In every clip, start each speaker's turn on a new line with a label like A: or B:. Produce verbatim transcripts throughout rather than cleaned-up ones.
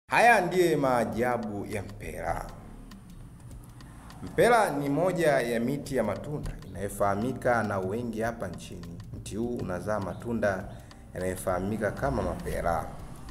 A: Haya ndiye maajabu ya mpera. Mpera ni moja ya miti ya matunda inayofahamika na wengi hapa nchini. Mti huu unazaa matunda yanayofahamika kama mapera.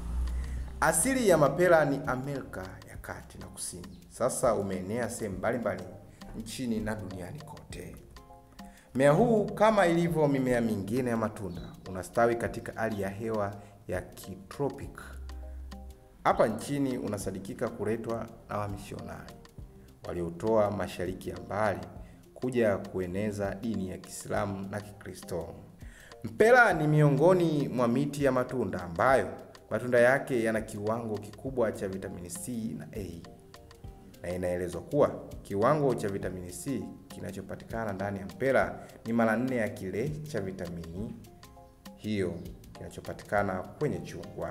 A: Asili ya mapera ni Amerika ya Kati na Kusini. Sasa umeenea sehemu mbalimbali nchini na duniani kote. Mmea huu kama ilivyo mimea mingine ya matunda unastawi katika hali ya hewa ya kitropiki. Hapa nchini unasadikika kuletwa na wamisionari waliotoa mashariki ya mbali kuja kueneza dini ya Kiislamu na Kikristo. Mpera ni miongoni mwa miti ya matunda ambayo matunda yake yana kiwango kikubwa cha vitamini C na A. Na inaelezwa kuwa kiwango cha vitamini C kinachopatikana ndani ya mpera ni mara nne ya kile cha vitamini hiyo kinachopatikana kwenye chungwa.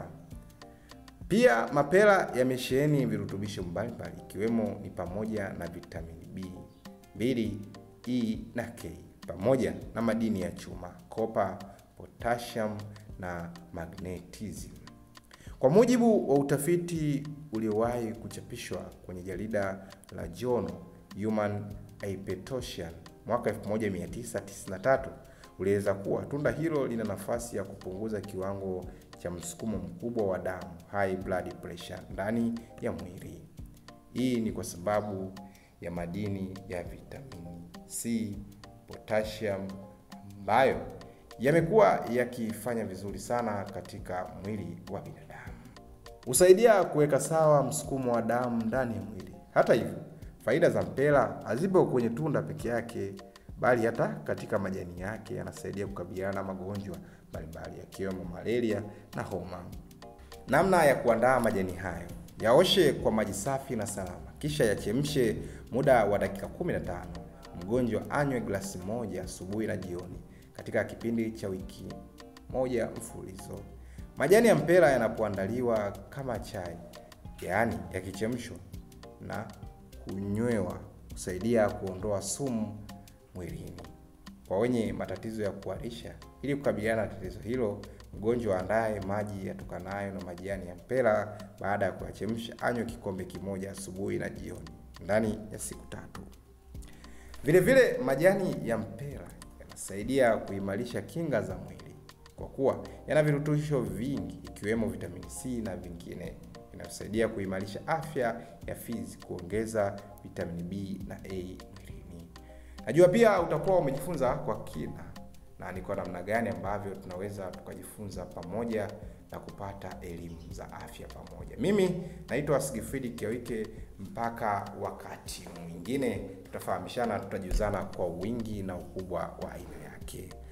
A: Pia mapera yamesheheni virutubisho mbalimbali ikiwemo ni pamoja na vitamini B mbili, E na K pamoja na madini ya chuma, copper, potassium na magnesium. Kwa mujibu wa utafiti uliowahi kuchapishwa kwenye jarida la Journal Human Hypertension mwaka elfu moja mia tisa tisini na tatu, ulieleza kuwa tunda hilo lina nafasi ya kupunguza kiwango cha msukumo mkubwa wa damu, high blood pressure, ndani ya mwili. Hii ni kwa sababu ya madini ya vitamini C, potassium ambayo yamekuwa yakifanya vizuri sana katika mwili wa binadamu. Husaidia kuweka sawa msukumo wa damu ndani ya mwili. Hata hivyo, faida za mpera hazipo kwenye tunda peke yake, bali hata katika majani yake yanasaidia kukabiliana na magonjwa mbalimbali yakiwemo malaria na homa. Namna ya kuandaa majani hayo: yaoshe kwa maji safi na salama, kisha yachemshe muda wa dakika kumi na tano. Mgonjwa anywe glasi moja asubuhi na jioni katika kipindi cha wiki moja mfululizo. Majani ya mpera yanapoandaliwa kama chai, yaani yakichemshwa na kunywewa, husaidia kuondoa sumu mwilini. Kwa wenye matatizo ya kuharisha, ili kukabiliana na tatizo hilo, mgonjwa andae maji yatokanayo na majani ya mpera. Baada ya kuyachemsha, anywe kikombe kimoja asubuhi na jioni ndani ya siku tatu. Vile vile majani ya mpera yanasaidia kuimarisha kinga za mwili kwa kuwa yana virutubisho vingi ikiwemo vitamini C na vingine vinasaidia kuimarisha afya ya fizi, kuongeza vitamini B na A mwilini. Najua pia utakuwa umejifunza kwa kina na ni kwa namna gani ambavyo tunaweza tukajifunza pamoja na kupata elimu za afya pamoja. Mimi naitwa Sigfrid Kiawike, mpaka wakati mwingine tutafahamishana, tutajuzana kwa wingi na ukubwa wa aina yake.